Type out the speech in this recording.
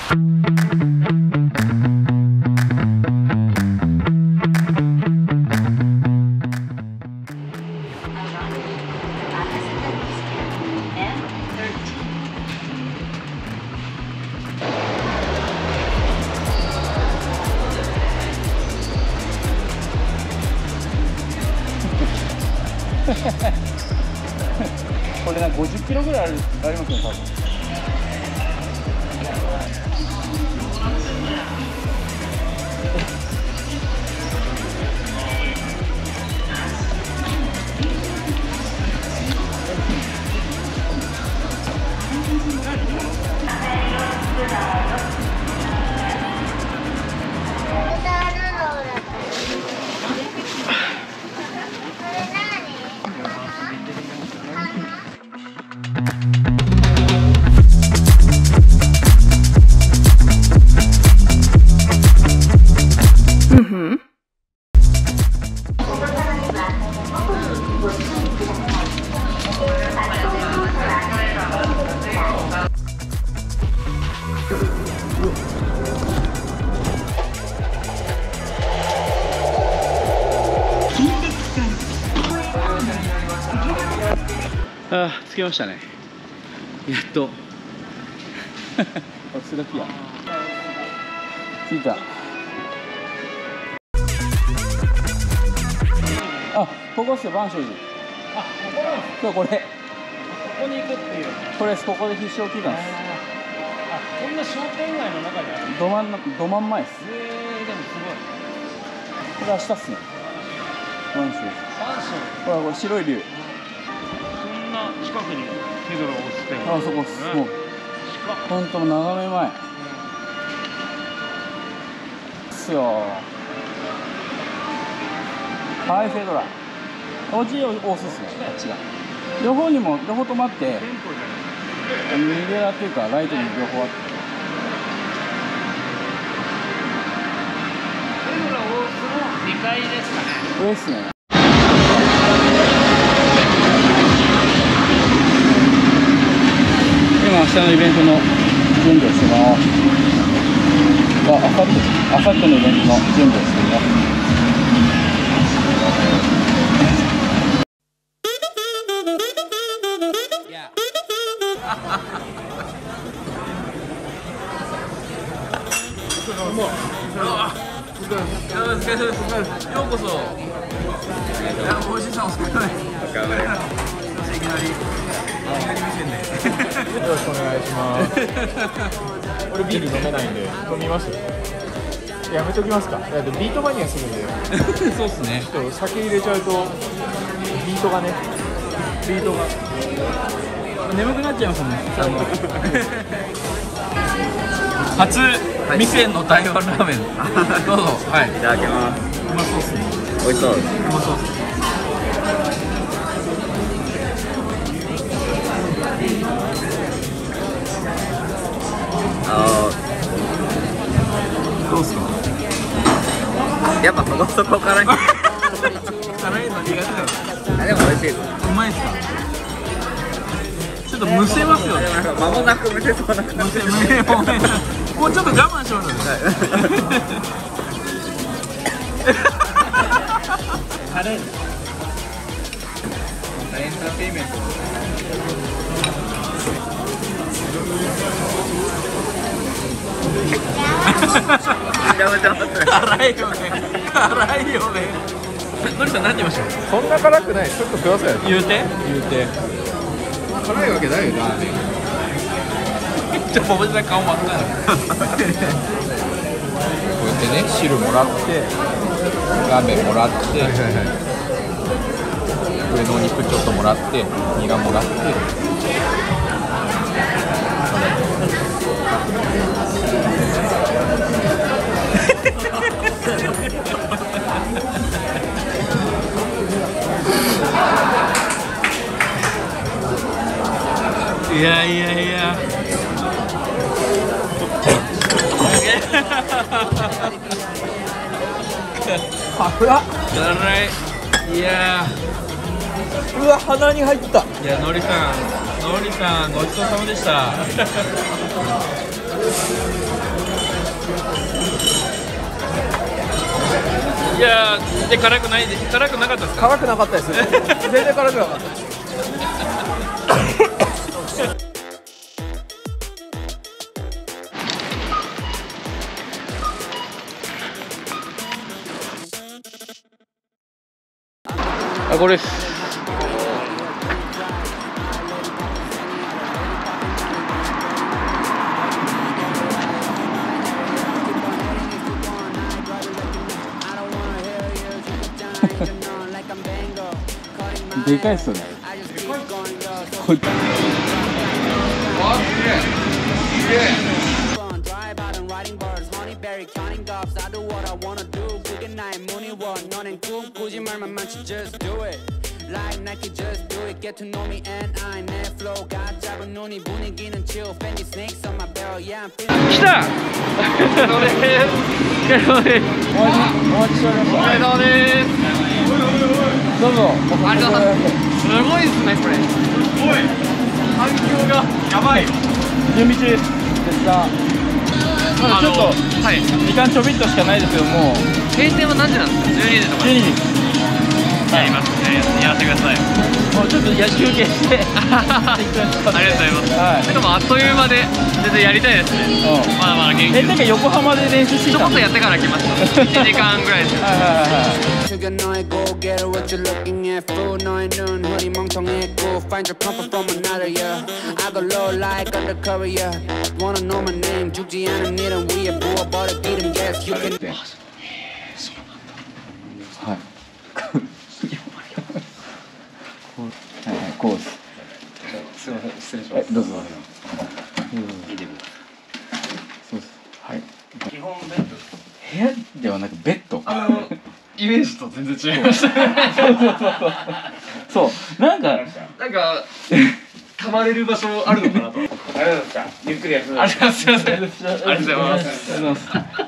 これなんか50キロぐらいありますね、多分。ああ、着きましたね。やっと。スラピア。着いた。あ、ここっすよ、万象寺。あ、ここなんです。そう、これ。ここに行くっていう。これです。ここで必勝祈願です。あ、こんな商店街の中にある。ど真ん前です。でもすごい。これ明日っすね。万象寺。ほら、これ白い竜。近くにヘドロを押してる。あ、そこっす。もう本当の斜め前ですよ。はい、フェドラこっちを押すっすね。あっちが両方止まって、ミレラっていうかライトに両方あって、フェドラを押すの2階ですかね。上っすね。今明日のイベントの準備をしてます。あさってのイベントの準備をしています。ようこそ。おじさんお疲れ様です。いきなりよろしくお願いします。俺ビール飲めないんで飲みます。やめときますか。だってビートマニアするんで。そうっすね。ちょっと酒入れちゃうとビートが眠くなっちゃいますもんね。初店の台湾ラーメン。どうぞ。はい。いただきます。うまそうっすね。美味しそうです。うまそうっす。どうすか。やっぱそこから辛いの苦手だ。でも美味しいです。うまいですか。ちょっとむせますよね。間もなくむせそうな感じ。もうちょっと我慢しますよね。エンターテインメント。辛いよね。辛いよね。のりさん何しましょう。そんな辛くない。ちょっとください。言うて。辛いわけないよな。ちょっとおじさん顔真っ赤な。こうやってね、汁もらって、ラーメンもらって、上のお肉ちょっともらって、ニラもらって。いやいやいや。辛い。いやー。うわ、鼻に入った。いや、のりさんごちそうさまでした。 いやー、で辛くないで、辛くなかったですか？ 辛くなかったですね。全然辛くなかった。 あ、これです。でかいっすよね。これ来た。お待ちしておりました。おめでとうです。どうぞ。ありがとうございます。すごいですね、これ。すごい。反響がやばい。準備中です。絶賛。まだちょっと、はい。時間ちょびっとしかないですけども。閉店は何時なんですか？12時とか。12時です。やりますね。やらせてください。もうちょっと休憩して。ありがとうございます。はい。しかもあっという間で全然やりたいですね。まだまだ元気。なんか横浜で練習してた。ちょこっとやってから来ました。1時間ぐらいです。はいはいはい。Sugar 너의 고개를 what you looking at fool 너의 눈 허리 멍청했고 find your comfort from another yeah I go low like undercover yeah wanna know my name 죽지 않은 일은 위에 부어버려 기름 yes you can はいはいこうです。すいません失礼します。どうぞ。見てください。そうです。はい。基本ベッド。部屋ではなくベッド。イメージと全然違いましたね。そうなんか溜まれる場所あるのかなと。ありがとうございました。ゆっくりやってください。ありがとうございます。ありがとうございます。